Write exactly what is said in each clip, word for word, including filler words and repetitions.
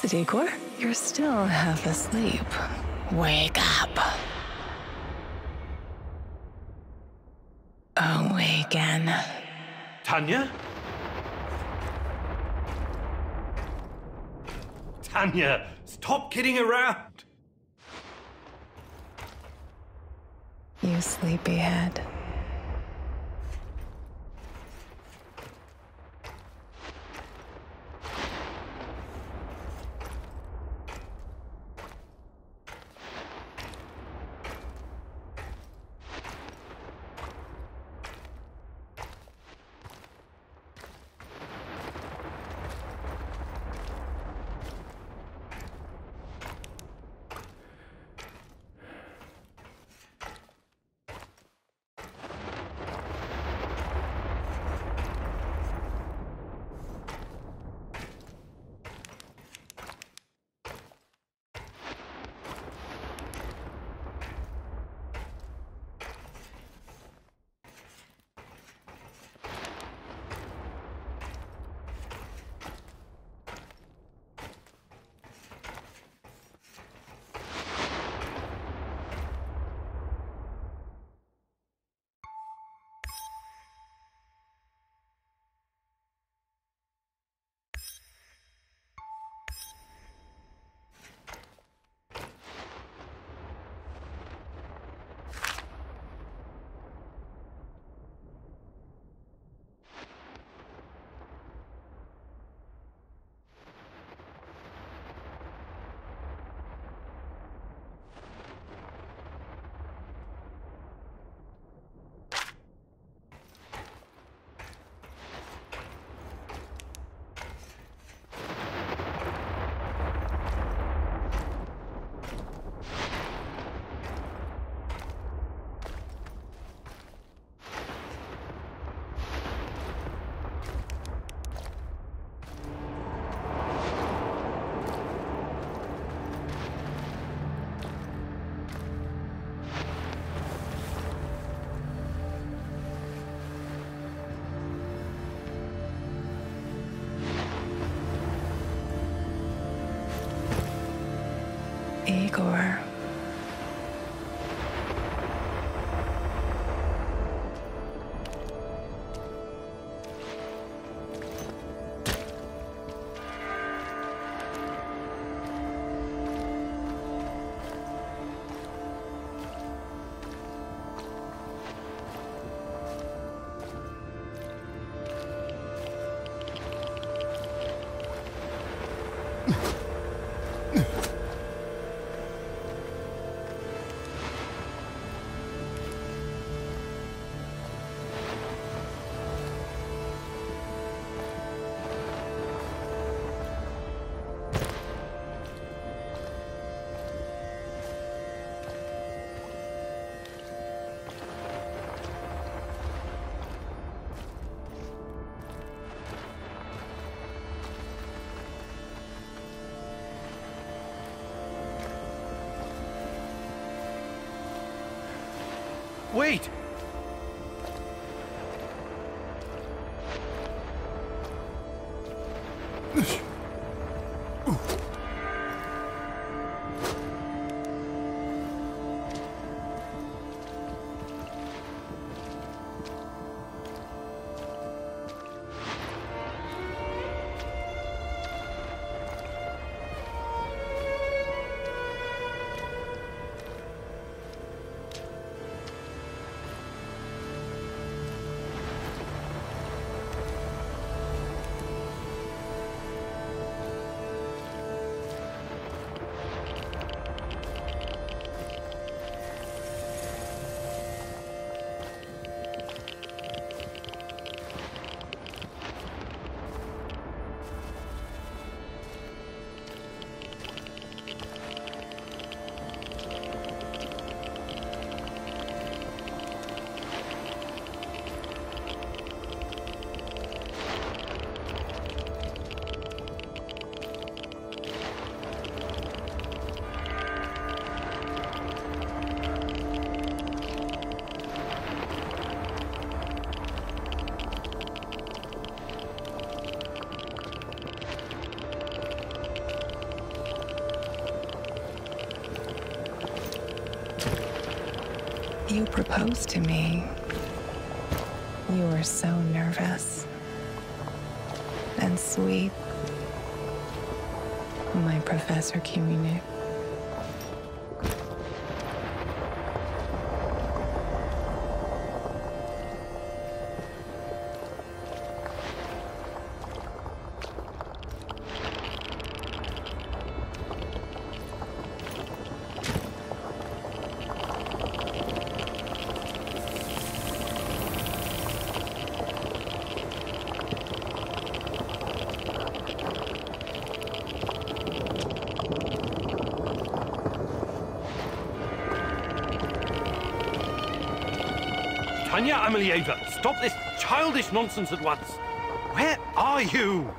Igor. You're still half asleep. Wake up. Awaken. Tanya? Tanya, stop kidding around. You sleepyhead. Igor. Wait! you proposed to me, you were so nervous and sweet, my Professor Kiwinik. Tanya Amelieva, stop this childish nonsense at once. Where are you?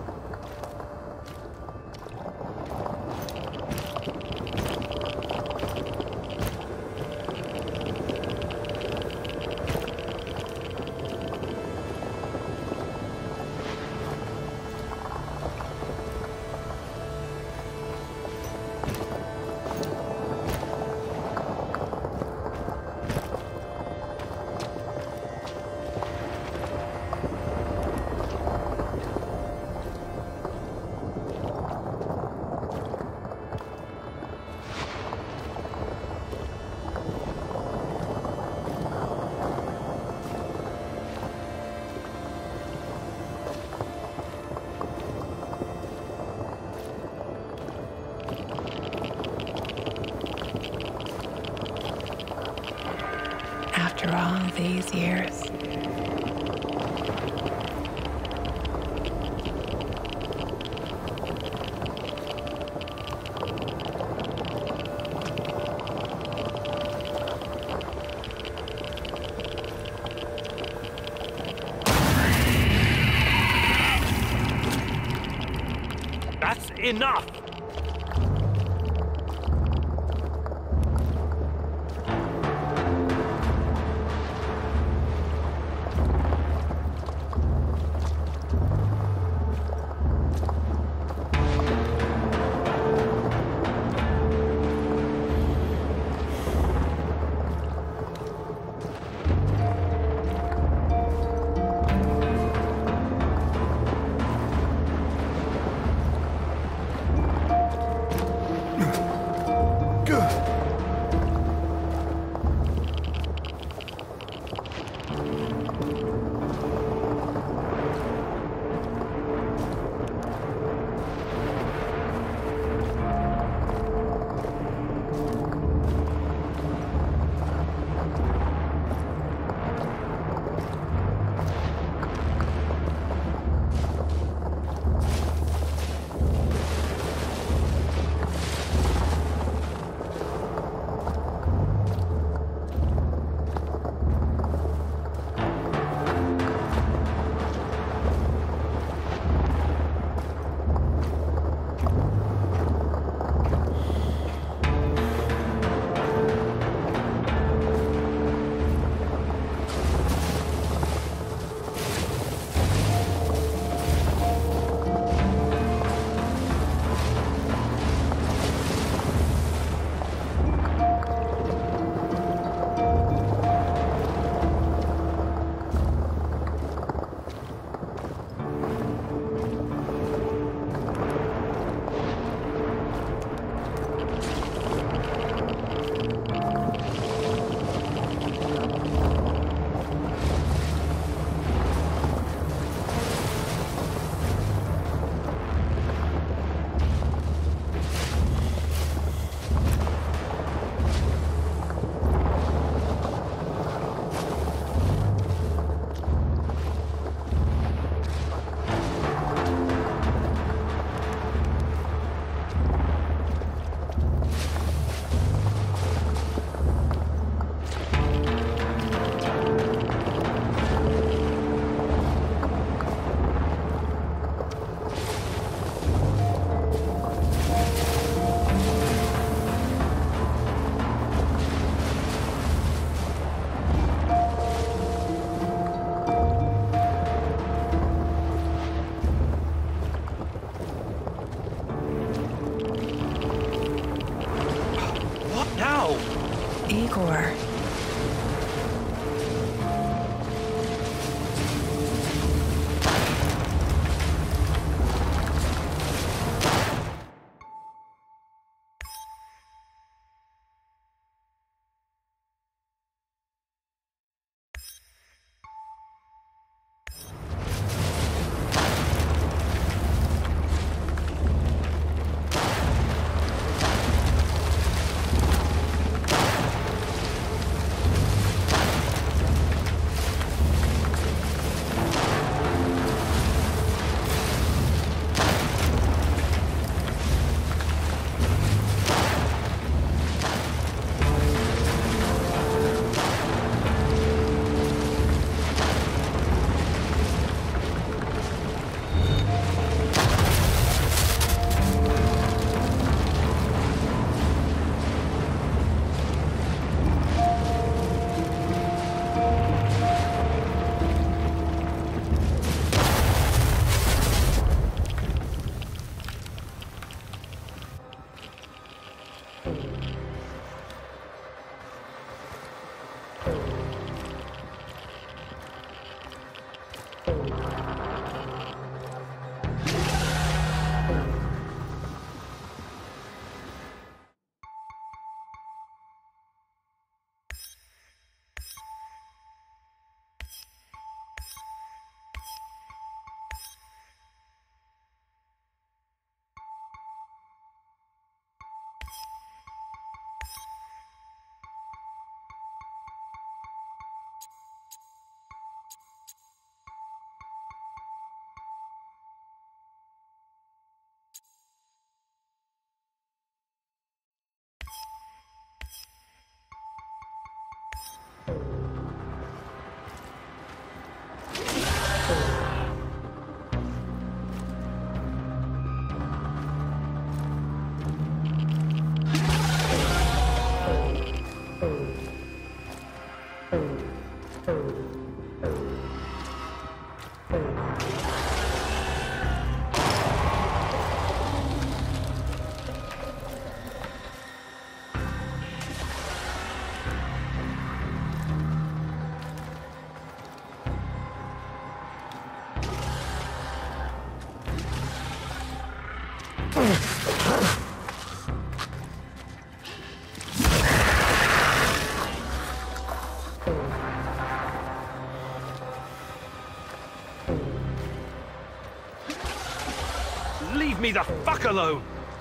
After all these years, that's enough! Leave me the fuck alone!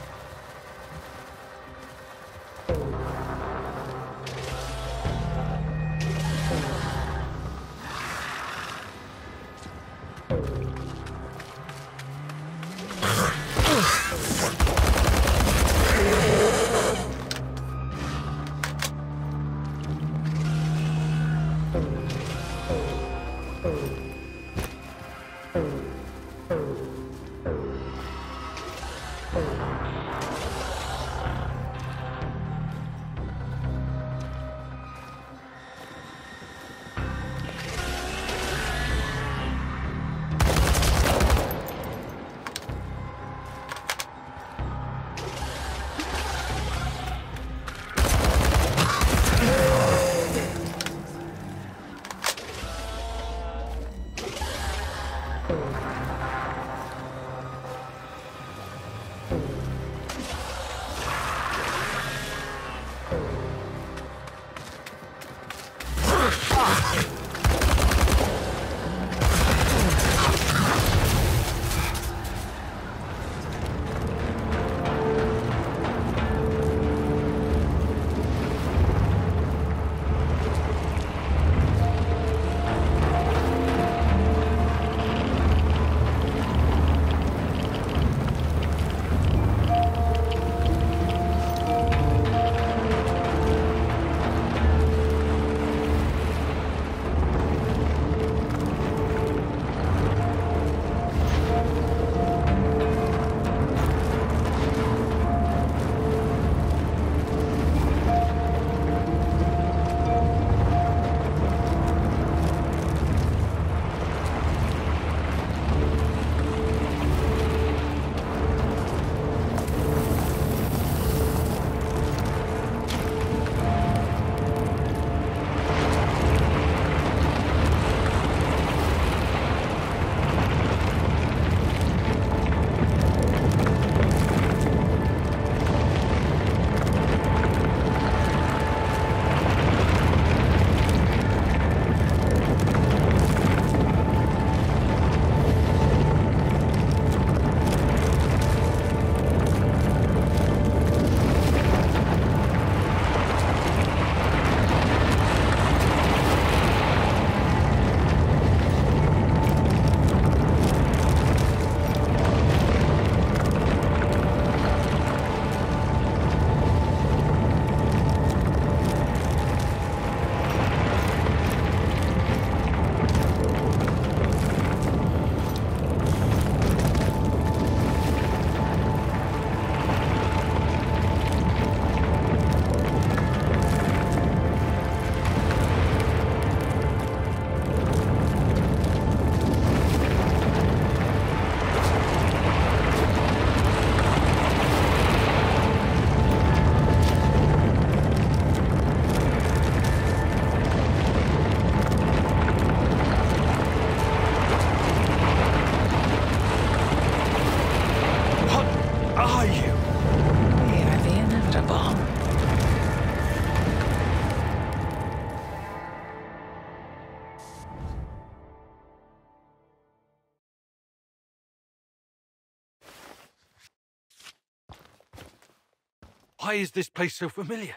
Why is this place so familiar?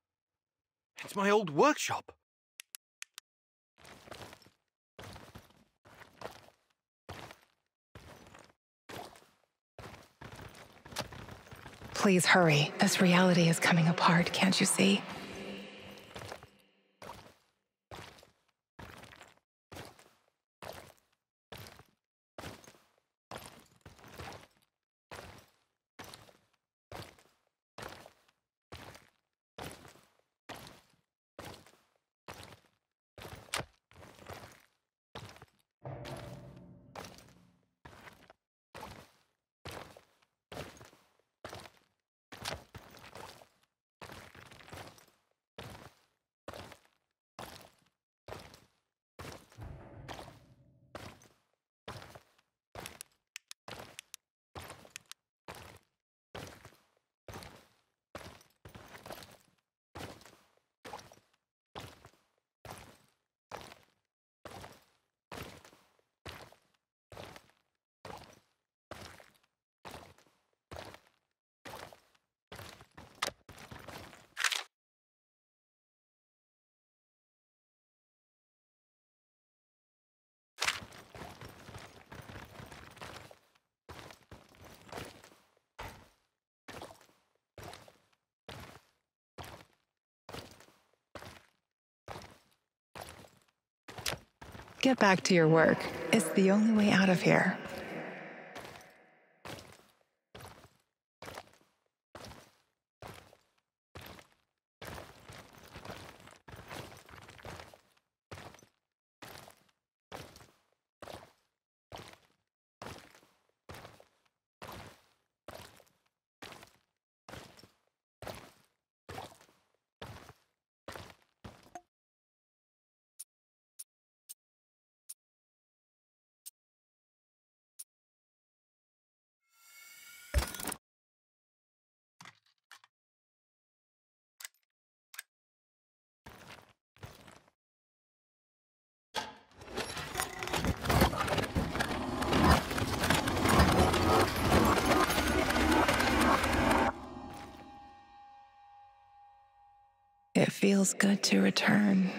It's my old workshop. Please hurry. This reality is coming apart, can't you see? Get back to your work. It's the only way out of here. It feels good to return.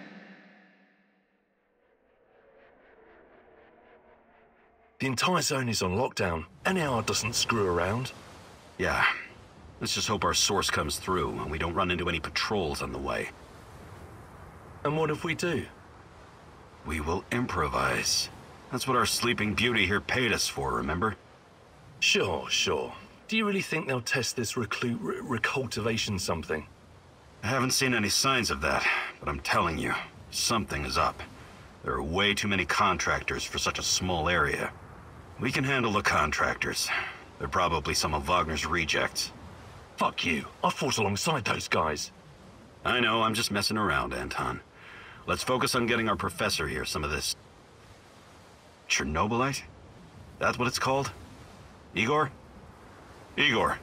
The entire zone is on lockdown. N A R doesn't screw around. Yeah. Let's just hope our source comes through and we don't run into any patrols on the way. And what if we do? We will improvise. That's what our Sleeping Beauty here paid us for, remember? Sure, sure. Do you really think they'll test this reclu- re recultivation something? I haven't seen any signs of that, but I'm telling you, something is up. There are way too many contractors for such a small area. We can handle the contractors. They're probably some of Wagner's rejects. Fuck you. I fought alongside those guys. I know, I'm just messing around, Anton. Let's focus on getting our professor here some of this... Chernobylite? That's what it's called? Igor? Igor.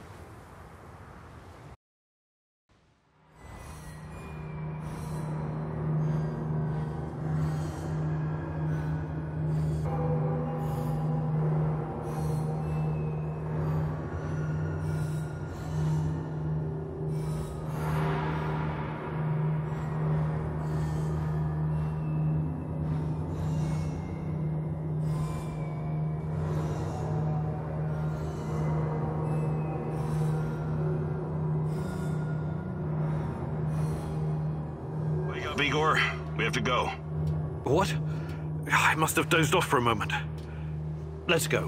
Igor, we have to go. What? I must have dozed off for a moment. Let's go.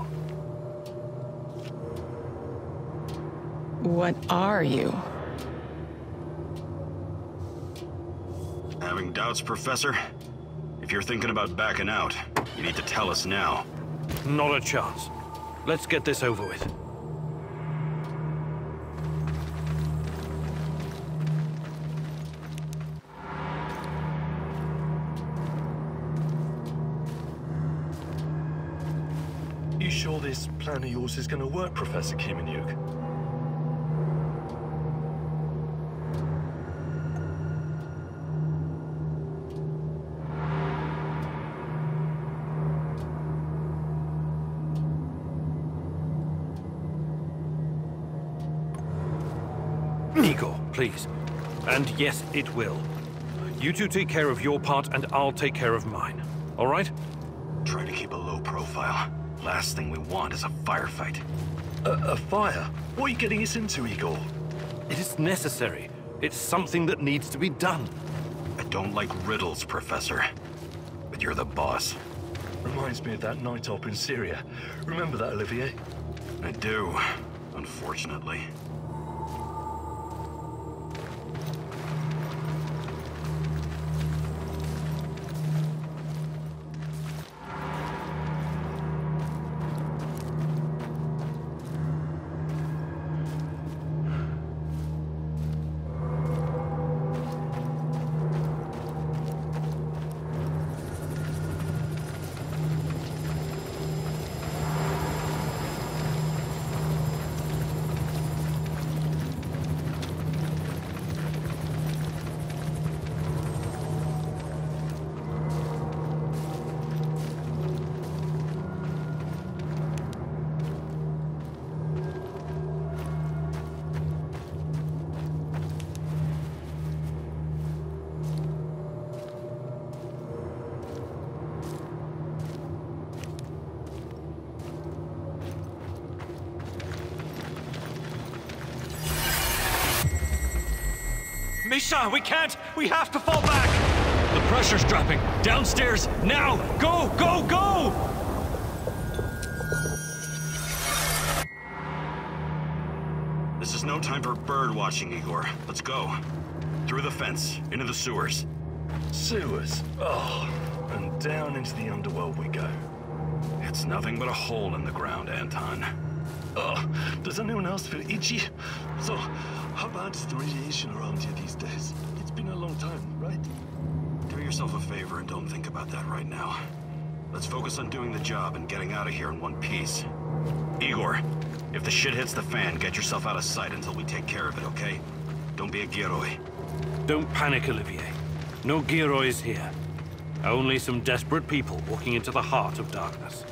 What are you? Having doubts, Professor? If you're thinking about backing out, you need to tell us now. Not a chance. Let's get this over with. You sure this plan of yours is going to work, Professor Kimenyuk? Igor, please. And yes, it will. You two take care of your part, and I'll take care of mine. All right? Try to keep a low profile. Last thing we want is a firefight. A, a fire? What are you getting us into, Igor? It is necessary. It's something that needs to be done. I don't like riddles, Professor. But you're the boss. Reminds me of that night op in Syria. Remember that, Olivier? I do, unfortunately. Misha, we can't! We have to fall back! The pressure's dropping. Downstairs, now! Go, go, go! This is no time for bird watching, Igor. Let's go. Through the fence, into the sewers. Sewers? Oh, and down into the underworld we go. It's nothing but a hole in the ground, Anton. Oh, does anyone else feel itchy? So, how bad is the radiation around here these days? It's been a long time, right? Do yourself a favor and don't think about that right now. Let's focus on doing the job and getting out of here in one piece. Igor, if the shit hits the fan, get yourself out of sight until we take care of it, okay? Don't be a Gieroi. Don't panic, Olivier. No Gierois here. Only some desperate people walking into the heart of darkness.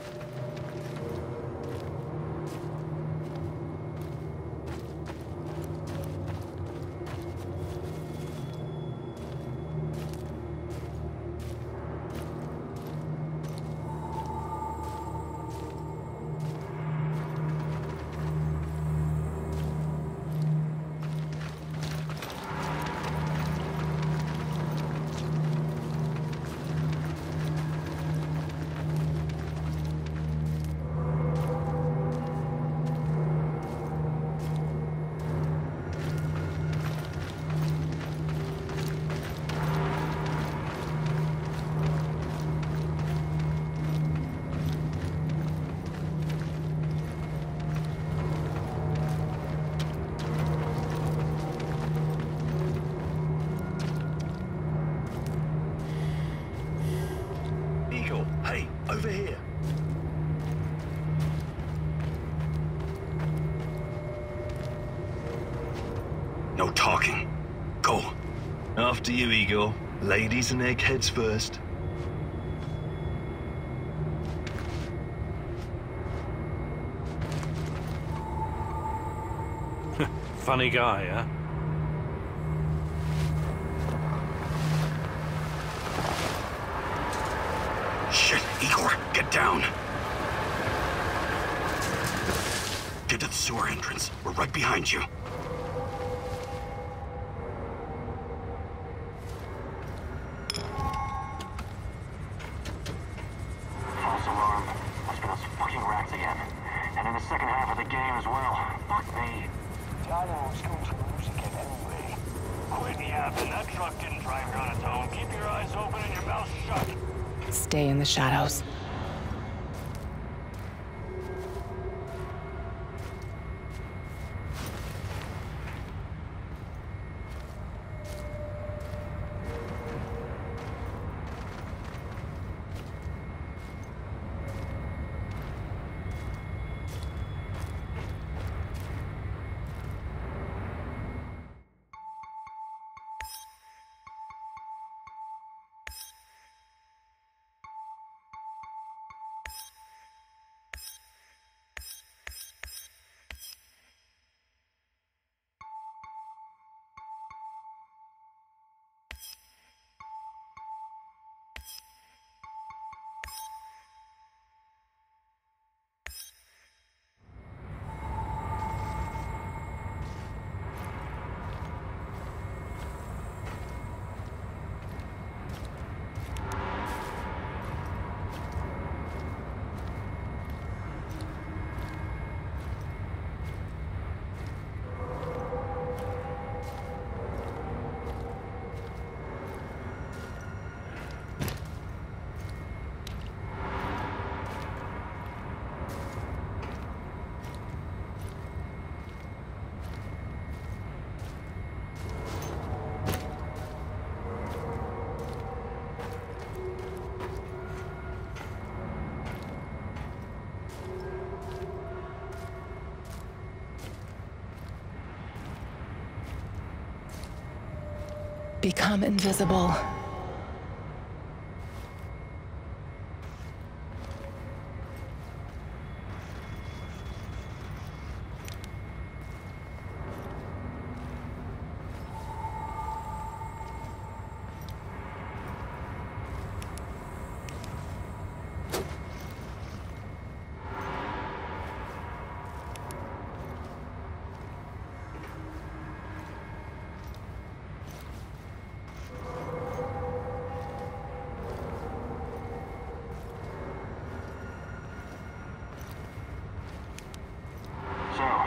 Hey, over here. No talking. Go. After you, Igor. Ladies and eggheads first. Funny guy, huh? Shit, Igor, get down. Get to the sewer entrance. We're right behind you. False alarm. Must be those fucking rats again. And in the second half of the game as well. Fuck me. Diaries going to lose again anyway. Quit yapping. That truck didn't drive here on its own. Keep your eyes open and your mouth shut. Stay in the shadows. Become invisible.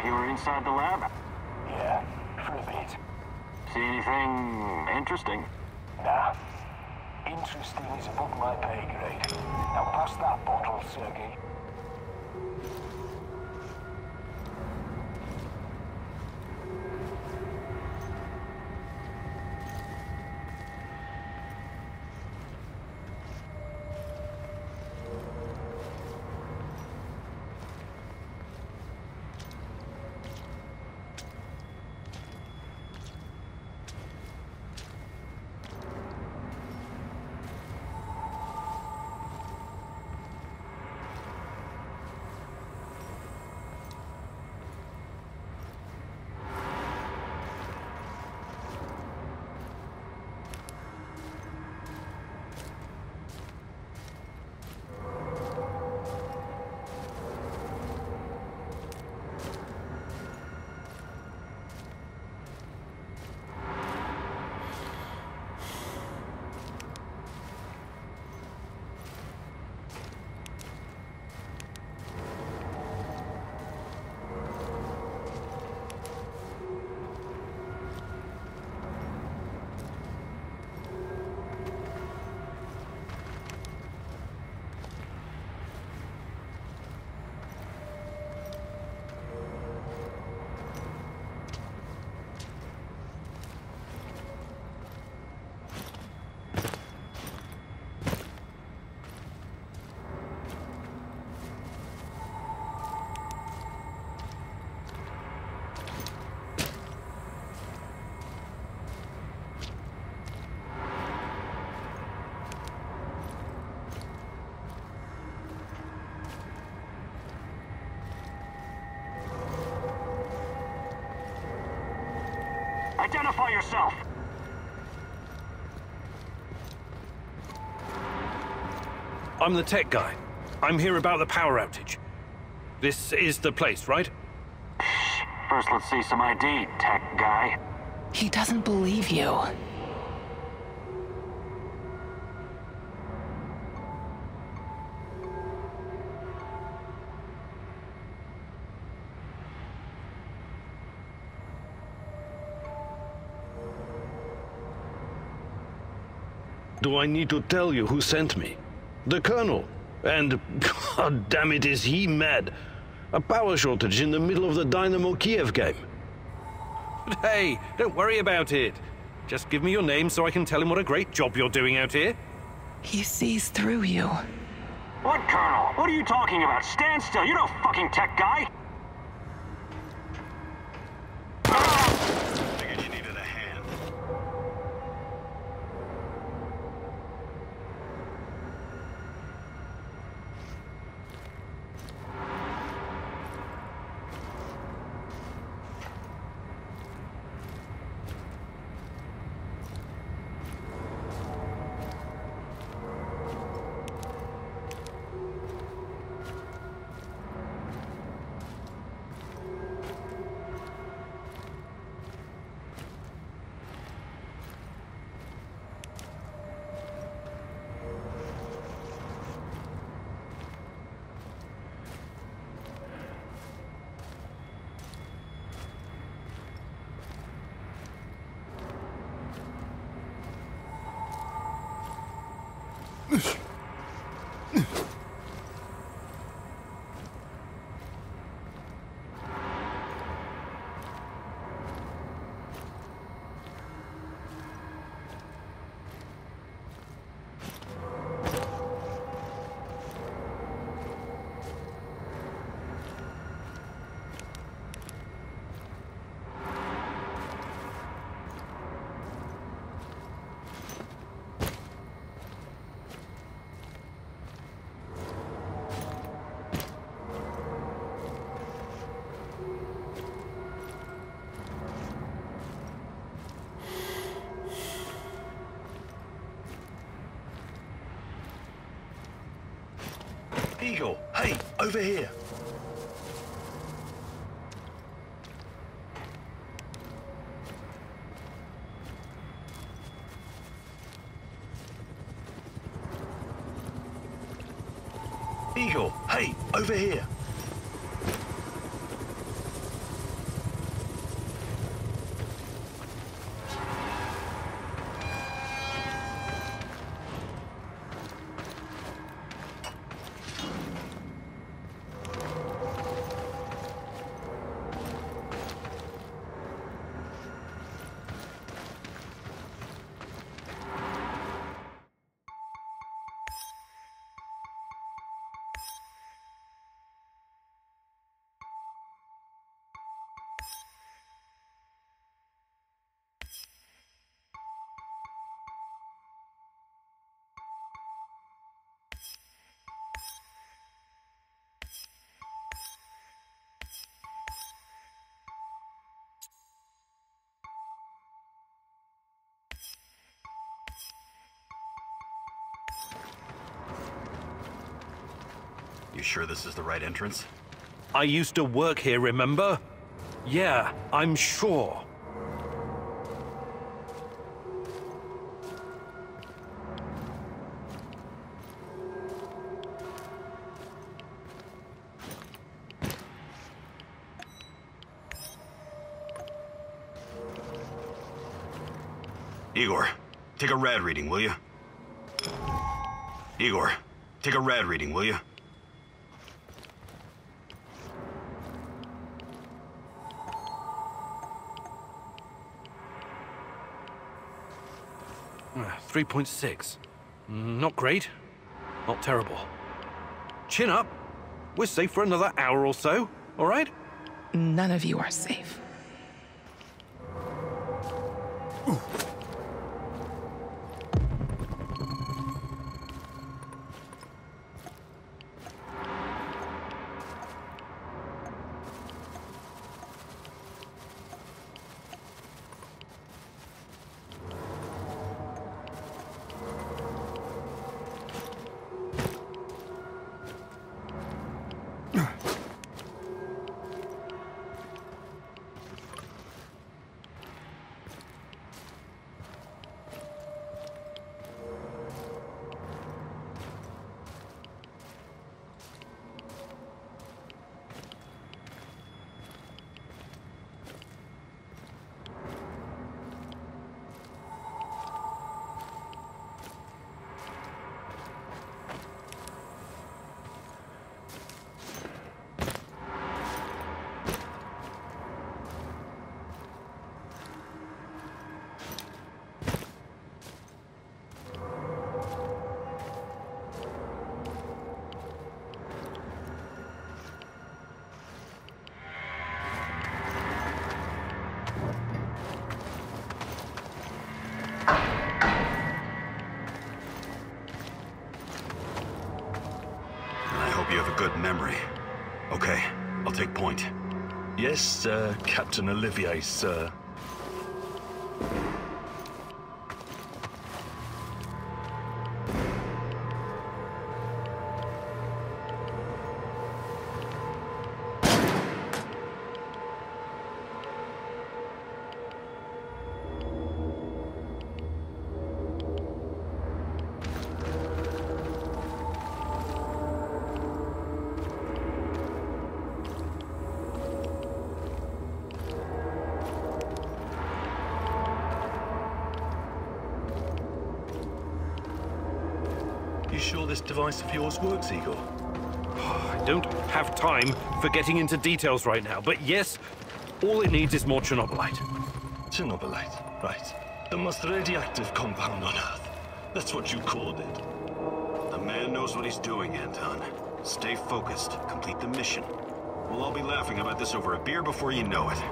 you were inside the lab? Yeah, for a bit. See anything interesting? Nah. Interesting is above my pay grade. Now pass that bottle, Sergey. Identify yourself! I'm the tech guy. I'm here about the power outage. This is the place, right? First, let's see some I D, tech guy. He doesn't believe you. Do I need to tell you who sent me? The Colonel. And, god damn it, is he mad. A power shortage in the middle of the Dynamo Kiev game. But hey, don't worry about it. Just give me your name so I can tell him what a great job you're doing out here. He sees through you. What, Colonel? What are you talking about? Stand still. You're no fucking tech guy. Figured you needed a hand. Eagle, hey, over here. Eagle, hey, over here. You sure this is the right entrance? I used to work here, remember? Yeah, I'm sure. Igor, take a rad reading, will you? Igor, take a rad reading, will you? three point six. Not great. Not terrible. Chin up. We're safe for another hour or so, all right? None of you are safe. You have a good memory. Okay, I'll take point. Yes, uh, Captain Olivier, sir. You sure this device of yours works, Igor? I don't have time for getting into details right now, but yes, all it needs is more Chernobylite. Chernobylite, right. The most radioactive compound on Earth. That's what you called it. The man knows what he's doing, Anton. Stay focused. Complete the mission. We'll all be laughing about this over a beer before you know it.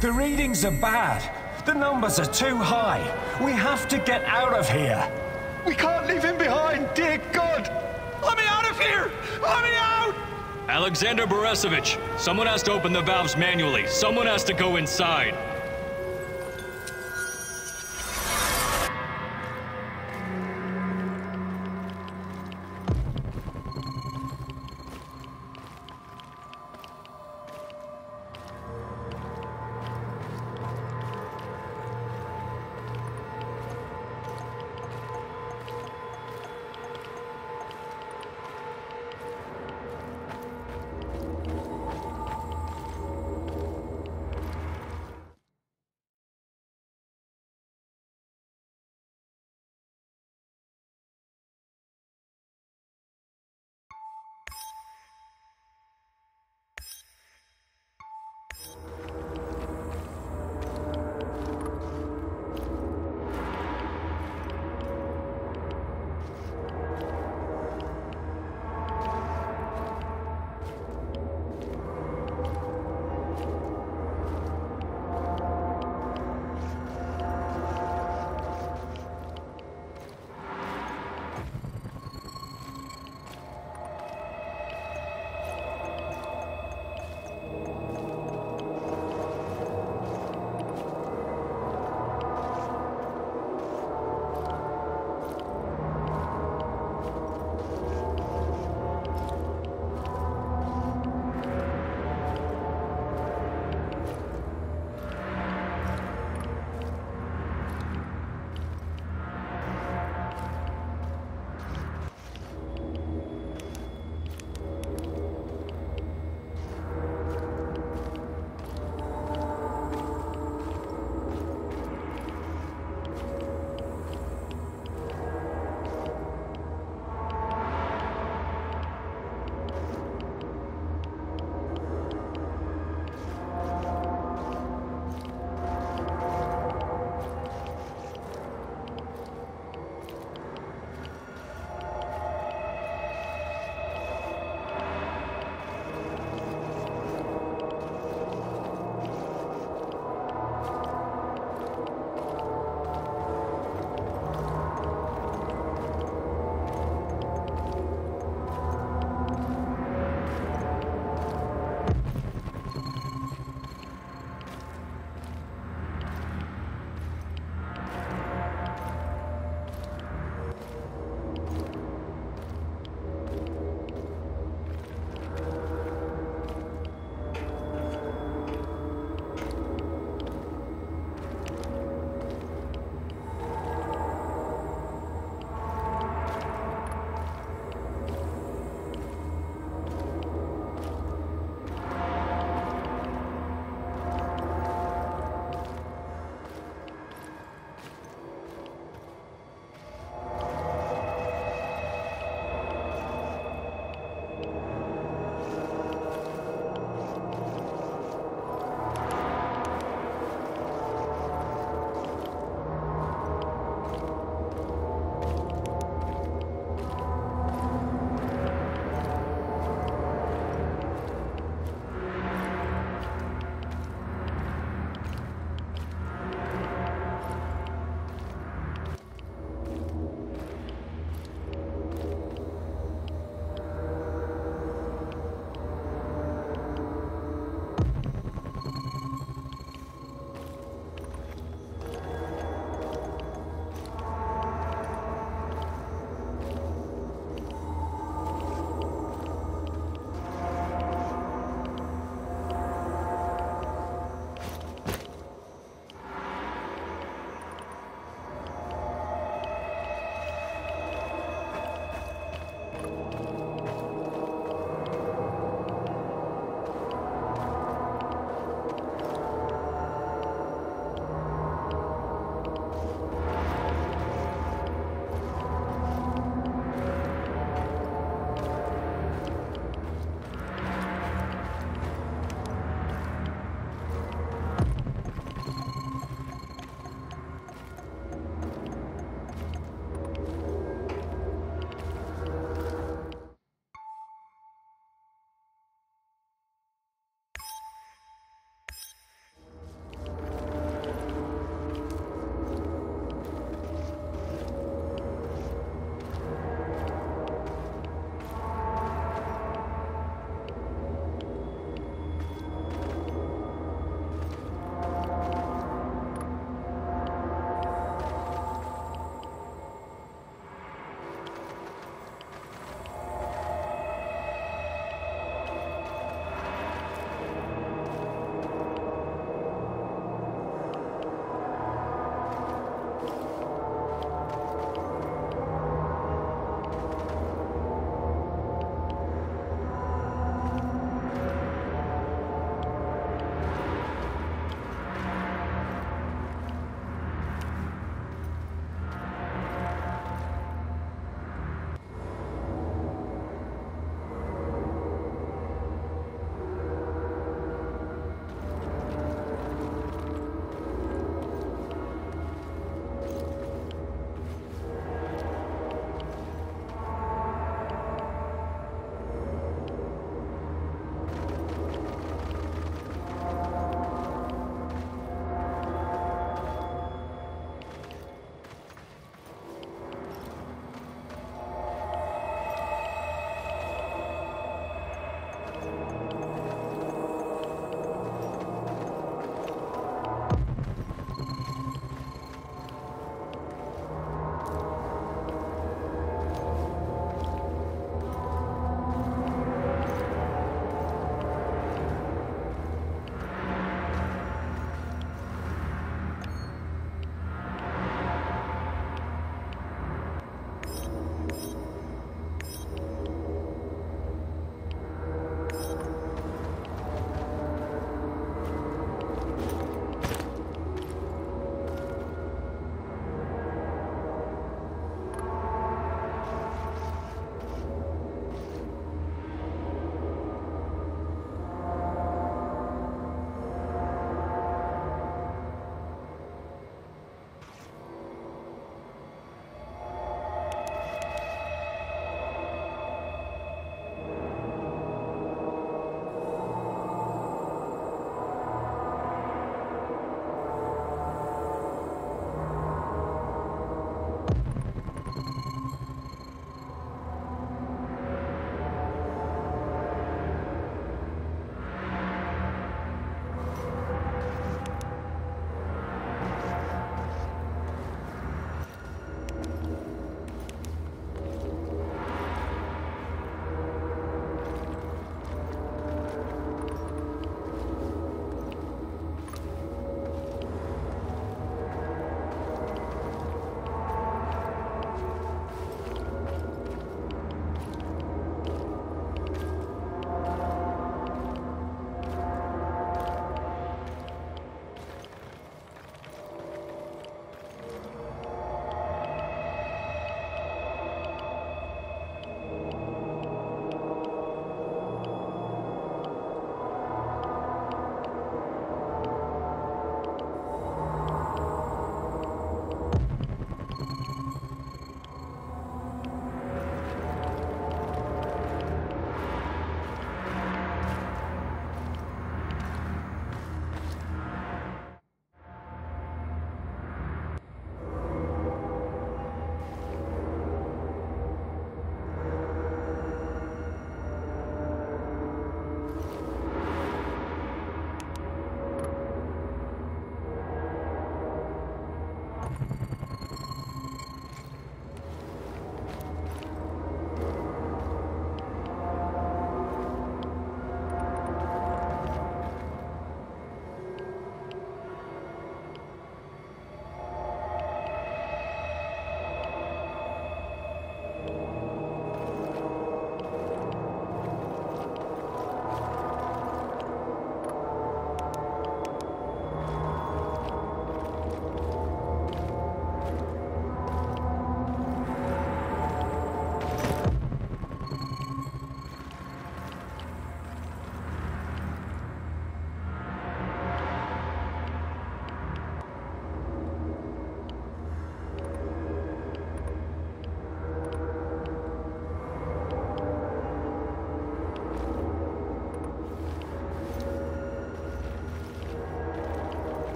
The readings are bad. The numbers are too high. We have to get out of here. We can't leave him behind, dear God! Let me out of here! Let me out! Alexander Borisovich, someone has to open the valves manually. Someone has to go inside.